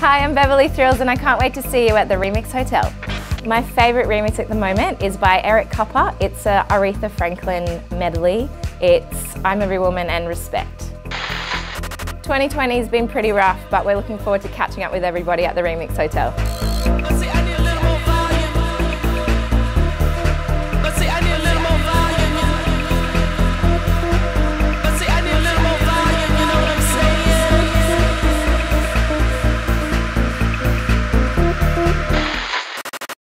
Hi, I'm Beverly Thrills and I can't wait to see you at the Remix Hotel. My favourite remix at the moment is by Eric Copper. It's a Aretha Franklin medley. It's I'm Every Woman and Respect. 2020 has been pretty rough, but we're looking forward to catching up with everybody at the Remix Hotel.